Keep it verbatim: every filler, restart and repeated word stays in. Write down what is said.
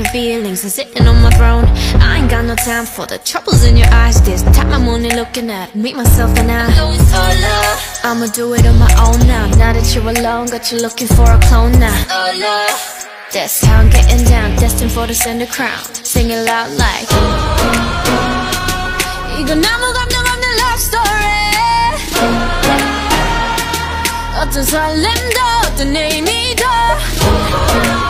your feelings and sitting on my throne. I ain't got no time for the troubles in your eyes. This time I'm only looking at me, myself and I. Know it's all love. I'ma do it on my own now. Now that you're alone, got you looking for a clone now. Oh love, that's how I'm getting down, destined for the center crown. Sing it loud like 이건 아무 감정 없는 love story. 어떤 설렘도 어떤 의미도